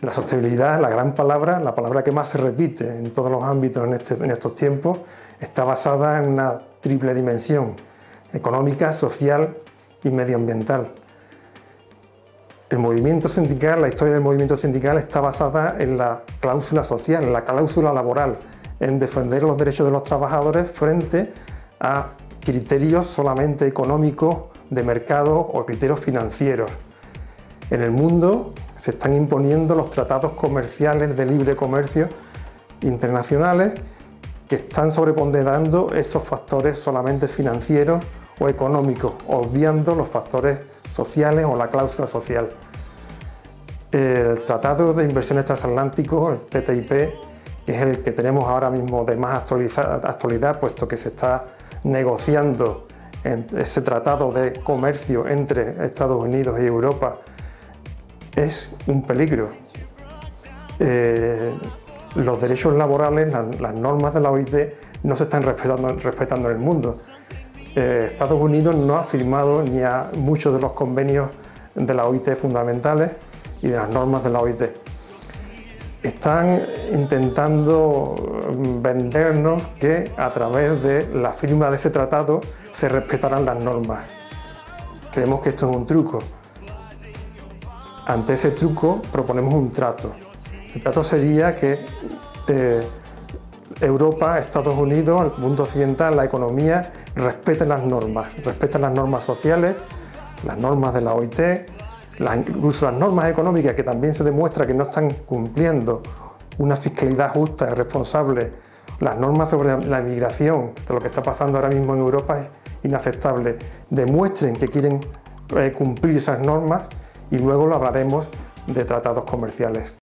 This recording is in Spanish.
La sostenibilidad, la gran palabra, la palabra que más se repite en todos los ámbitos en estos tiempos, está basada en una triple dimensión: económica, social y medioambiental. El movimiento sindical, la historia del movimiento sindical está basada en la cláusula social, en la cláusula laboral, en defender los derechos de los trabajadores frente a criterios solamente económicos, de mercado o criterios financieros. En el mundo se están imponiendo los tratados comerciales de libre comercio internacionales que están sobreponderando esos factores solamente financieros o económicos, obviando los factores sociales o la cláusula social. El Tratado de Inversiones Transatlánticos, el TTIP, que es el que tenemos ahora mismo de más actualidad, puesto que se está negociando ese tratado de comercio entre Estados Unidos y Europa, es un peligro. Los derechos laborales, las normas de la OIT no se están respetando en el mundo. Estados Unidos no ha firmado ni a muchos de los convenios de la OIT fundamentales y de las normas de la OIT. Están intentando vendernos que a través de la firma de ese tratado se respetarán las normas. Creemos que esto es un truco. Ante ese truco proponemos un trato. El trato sería que Europa, Estados Unidos, el mundo occidental, la economía, respeten las normas sociales, las normas de la OIT, incluso las normas económicas, que también se demuestra que no están cumpliendo una fiscalidad justa y responsable. Las normas sobre la inmigración, de lo que está pasando ahora mismo en Europa, es inaceptable. Demuestren que quieren cumplir esas normas y luego lo hablaremos de tratados comerciales.